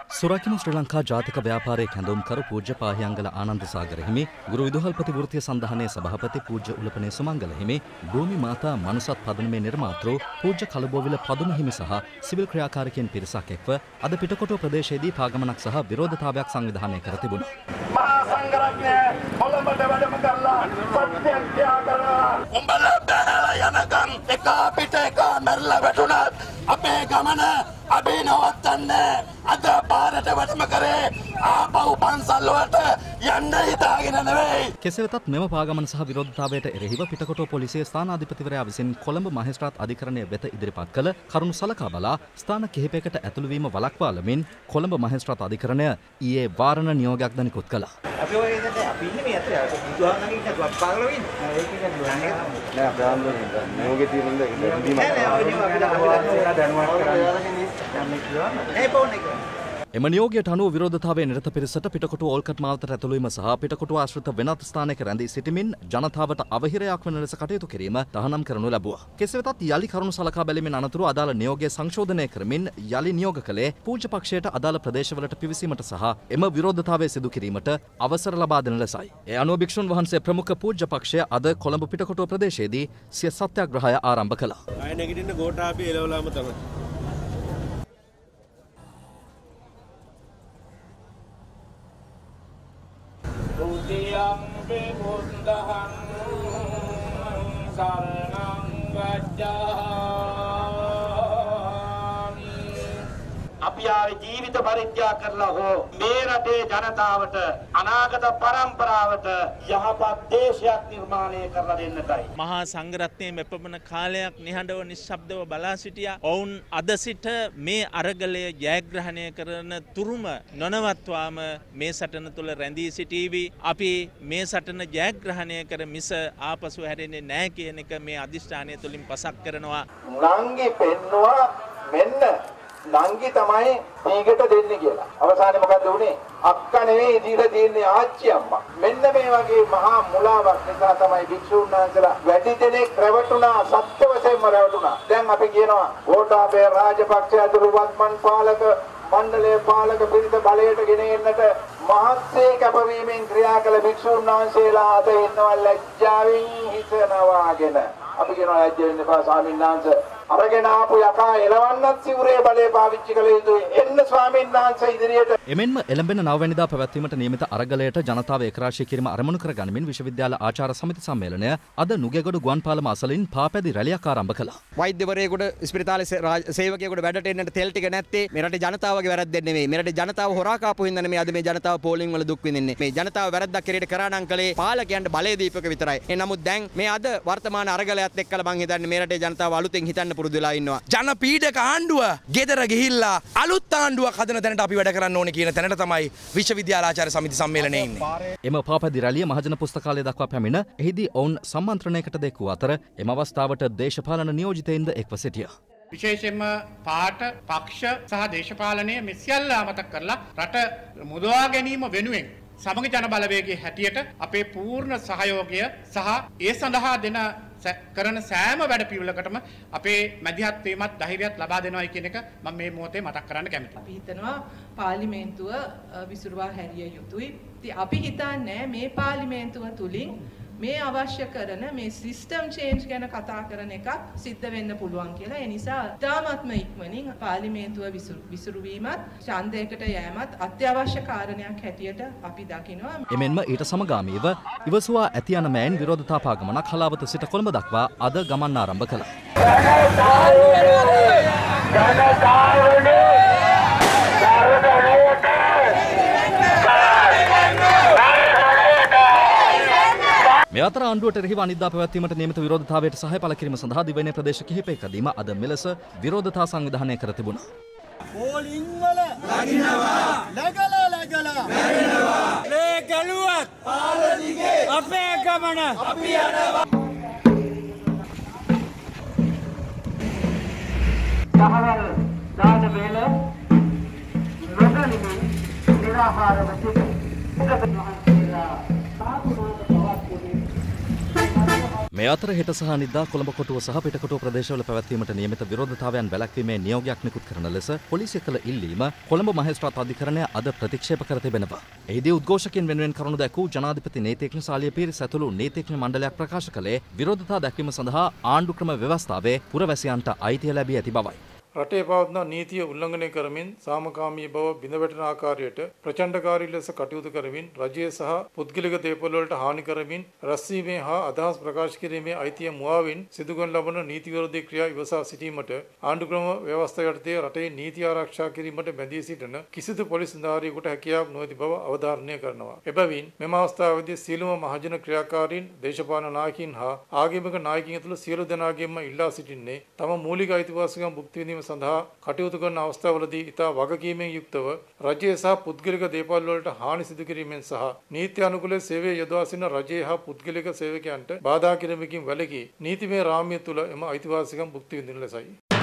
සුරකිනු ශ්‍රී ලංකා ජාතික ව්‍යාපාරයේ කැඳවුම්කරු පූජ්‍ය පාහියංගල ආනන්ද සාගර හිමි, ගුරු විදුහල්පති වෘත්තීය සන්ධානයේ සභාපති පූජ්‍ය උලපනේ සුමංගල හිමි, භූමි මාතා මනුසත් පදනමේ නිර්මාතෘ පූජ්‍ය කලබෝවිල පදුම හිමි සහ සිවිල් ක්‍රියාකාරකයන් පිරිසක් එක්ව අද පිටකොටුව ප්‍රදේශයේදී පාගමනක් සහ විරෝධතාවයක් සංවිධානය කර තිබුණා. මහා සංඝරත්නය කොළඹට වැඩම කරලා සත්‍යක්‍රියා කරනවා. උඹලා බැහැලා යනකම් එක පිට එක මැරලා වැටුණත් අපේ ගමන අපි නවත්තන්නේ. අද පාරට වැඩම කරේ ආපහු පන්සල් වලට යන්න හිතාගෙන නෙවෙයි. කෙසේ වෙතත් මෙම පාගමන සහ විරෝධතාවයට එරෙහිව පිටකොටුව පොලිසිය ස්ථානාධිපතිවරයා විසින් කොළඹ මහේස්ත්‍රාත් අධිකරණය වෙත ඉදිරිපත් කළ කරුණු සලකා බලා ස්ථාන කිහිපයකට ඇතුළු වීම වළක්වාලමින් කොළඹ මහේස්ත්‍රාත් අධිකරණය ඊයේ වාරණ නියෝගයක් දනිකුත් කළා. අපි ඔය ඉන්නේ අපි ඉන්නේ මේ අතර බුදුහාමගේ ඉන්න පාගල වෙන්නේ. ඒක කියන්නේ නෑ අපි ආන්දෝලනේ නියෝගේ තියෙන එම නියෝගයට අනුව විරෝධතාවයේ නිරත පිරිසට පිටකොටුව ඕල්කට් මාවතට ඇතුළුවීම සහ පිටකොටුව ආශ්‍රිත වෙනත් ස්ථානයක රැඳී සිටමින් ජනතාවට අවහිරයක් වන ලෙස කටයුතු කිරීම තහනම් කරනු ලැබුවා. කෙසේ වෙතත් යලි කරුණු සලකා බැලීමෙන් අනතුරු අදාළ නියෝගය සංශෝධනය කරමින් යලි නියෝග කළේ පූජ්‍ය පක්ෂයට අදාළ ප්‍රදේශවලට පිවිසීමට සහ එම විරෝධතාවය සිදු කිරීමට අවසර ලබා දෙන ලෙසයි. ඒ අනුව භික්ෂුන් වහන්සේ ප්‍රමුඛ පූජ්‍ය පක්ෂය අද කොළඹ පිටකොටුව ප්‍රදේශයේදී සිය සත්‍යාග්‍රහය ආරම්භ කළා. ආය නැගිටින්න ගෝඨාභය එළවලාම තමයි. Buddhiyam vibuddham saranam vajjami. අපි ආවේ ජීවිත පරිත්‍යාග කරලා හෝ මේ රටේ ජනතාවට අනාගත පරම්පරාවට යහපත් දේශයක් නිර්මාණය කරලා දෙන්නටයි. මහා සංඝරත්නයේ මෙපමණ කාලයක් නිහඬව නිශ්ශබ්දව බලා සිටියා. ඔවුන් අද සිට මේ අරගලය ජයග්‍රහණය කරන තුරුම නොනවත්වාම මේ සටන තුළ රැඳී සිටීවි. අපි මේ සටන ජයග්‍රහණය කර මිස ආපසු හැරෙන්නේ නැහැ කියන එක මේ අධිෂ්ඨානය තුළින් පසක් කරනවා. නංගි පෙන්නවා මෙන්න නංගි තමයි දීගට දෙන්නේ කියලා. අවසානයේ මොකද වුනේ? අක්කා නෙවෙයි දීලා තියෙන්නේ ආච්චි අම්මා. මෙන්න මේ වගේ මහා මුලාවක් නිසා තමයි භික්ෂුන් වහන්සේලා වැඩි දෙනෙක් රැවටුණා, සත්‍ය වශයෙන්ම රැවටුණා. දැන් අපි කියනවා ගෝඨාභය රාජපක්ෂ ඇතුළු වත්මන් පාලක මණ්ඩලයේ පාලක පිරිස බලයට ගෙන එන්නට මහත්සේ කැපවීමෙන් ක්‍රියා කළ භික්ෂුන් වහන්සේලා අද ඉන්නවා ලැජ්ජාවෙන් හිස නවාගෙන. අපි කියනවා ලැජ්ජ වෙන්න එපා ස්වාමීන් වහන්සේ. අරගෙන ආපු යකා එලවන්නත් සිවුරේ බලය පාවිච්චි කළ යුතුයි. එන්න ස්වාමීන් වහන්සේ ඉදිරියට. එමෙන්ම එළඹෙන 9 වෙනිදා පැවැත්වීමට නියමිත අරගලයට ජනතාව එක්රාශී කිරීම අරමුණු කර ගනිමින් විශ්වවිද්‍යාල ආචාර්ය සමිති සම්මේලනය අද නුගේගොඩ ගුවන්පාලම අසලින් පාපැදි රැළියක් ආරම්භ කළා. වෛද්‍යවරයෙකුට ස්පිරිතාලේ සේවකයෙකුට වැඩට එන්නට තෙල් ටික නැත්තේ මේ රටේ ජනතාවගේ වැරද්දක් නෙමෙයි. මේ රටේ ජනතාව හොරා කාපු හින්දා නෙමෙයි අද මේ ජනතාව පෝලිං වල දුක් විඳින්නේ. මේ ජනතාව වැරද්දක් කෙරේට කරා නම් කලේ පාලකයන්ට බලය දීපක විතරයි. නමුත් දැන් මේ අද වර්තමාන අරගලයත් එක්කලා මං හිතන්නේ මේ රටේ ජනතාව අලුතෙන් හිතන්න පුරුදු වෙලා ඉන්නවා. ජන පීඩක ආණ්ඩුව ගෙදර ගිහිල්ලා අලුත් ආණ්ඩුවක් හදන තැනට අපි වැඩ කරන්න ඕනේ කියන තැනට තමයි විශ්වවිද්‍යාල ආචාර්ය සමිති සම්මේලනයේ ඉන්නේ. එම පාපැදි රැළිය මහජන පුස්තකාලය දක්වා පැමිණ එහිදී ඔවුන් සම්මන්ත්‍රණයකට දෙක්වූ අතර එම අවස්ථාවට දේශපාලන නියෝජිතයින්ද එක්ව සිටියා. විශේෂයෙන්ම පාට පක්ෂ සහ දේශපාලනය මේ සියල්ල අමතක කරලා රට මුදවා ගැනීම වෙනුවෙන් සමග ජන බලවේගයේ හැටියට අපේ පූර්ණ සහයෝගය සහ ඒ සඳහා දෙන කරන සෑම වැඩ පිළිවෙලකටම අපේ මැදිහත් වීමත් ධෛර්යයත් ලබා දෙනවායි කියන එක මම මේ මොහොතේ මතක් කරන්න කැමතියි. අපි හිතනවා පාර්ලිමේන්තුව විසුරුවා හැරිය යුතුයි. ඉතින් අපි හිතන්නේ මේ පාර්ලිමේන්තුව තුලින් මේ අවශ්‍ය කරන මේ සිස්ටම් චේන්ජ් ගැන කතා කරන එකක් සිද්ධ වෙන්න පුළුවන් කියලා. ඒ නිසා තාමත්ම ඉක්මනින් පාර්ලිමේන්තුව විසුරුවීමත් ඡන්දයකට යෑමත් අත්‍යවශ්‍ය කාරණයක් හැටියට අපි දකිනවා. එමෙන්ම ඊට සමගාමීව ඉවසුවා ඇති යන මෑන් විරෝධතා පාගමනක් හලාවත සිට කොළඹ දක්වා අද ගමන් ආරම්භ කළා. මේ අතර ආණ්ඩුවට එරෙහිව අනිද්දා පැවැත්වීමට නියමිත විරෝධතාවයට සහාය පළ කිරීම සඳහා දිවයිනේ ප්‍රදේශ කිහිපයකදීම අද මෙලෙස විරෝධතා සංවිධානය කර තිබුණා. පෝලිං වල ලගිනවා läගලා මැරෙනවා ලේ ගැලුවත් පාලදිගේ අපේ ගමන අපි යනවා. සහවල් දාන වේල නොදැනීම නිරාහාරව සිට මේ අතර හෙට සහ අනිද්දා කොළඹ කොටුව සහ පිටකොටුව ප්‍රදේශවල පැවැත්වීමට නියමිත විරෝධතාවයන් වැළැක්වීමේ නියෝගයක් නිකුත් කරන ලෙස පොලිසිය කළ ඉල්ලීම කොළඹ මහේස්ත්‍රාත් අධිකරණය අද ප්‍රතික්ෂේප කර තිබෙනවා. එහිදී උද්ඝෝෂකයන් වෙනුවෙන් කරුණු දැක්වූ ජනාධිපති නීතිඥ සාලිය පීරිස් ඇතුළු නීතිඥ මණ්ඩලයක් ප්‍රකාශ කළේ විරෝධතා දැක්වීම සඳහා ආණ්ඩු ක්‍රම ව්‍යවස්ථාවේ පුරවැසියන්ට අයිතිය ලැබී ඇති බවයි. රටේ පවත්නා නීතිය උල්ලංඝනය කරමින් සාමකාමී බව බිඳවැටෙන ආකාරයට ප්‍රචණ්ඩකාරී ලෙස කටයුතු කරමින් රජය සහ පුද්ගලික දේපොළ වලට හානි කරමින් රැස්වීමේ හා අදහස් ප්‍රකාශ කිරීමේ අයිතිය මුවාවෙන් සිදු කරන ලබන නීති විරෝධී ක්‍රියා ඉවසා සිටීමට ආණ්ඩු ක්‍රම ව්‍යවස්ථාව යටතේ රටේ නීති ආරක්ෂා කිරීමට බැඳී සිටින කිසිදු පොලිස් නිලධාරියෙකුට හැකියාවක් නොඇති බව අවධාරණය කරනවා. එබැවින් මෙම අවස්ථාවේදී සියලුම මහජන ක්‍රියාකාරීන්, දේශපාලන නායකයින් හා ආගමික නායකයින් ඇතුළු සියලු දෙනාගේම ඉල්ලා සිටින්නේ තම මූලික අයිතිවාසිකම් භුක්ති විඳීම සඳහා කටයුතු කරන අවස්ථාවලදී ඉතා වගකීමෙන් යුක්තව රජය සහ පුද්ගලික දේපොළ වලට හානි සිදු කිරීමෙන් සහ නීති අනුකූල සේවය යොදවා සිටින රජය හා පුද්ගලික සේවකයන්ට බාධා කිරීමකින් වැළකී නීතිමය රාමිය තුළ එම අයිතිවාසිකම් භුක්ති විඳින ලෙසයි.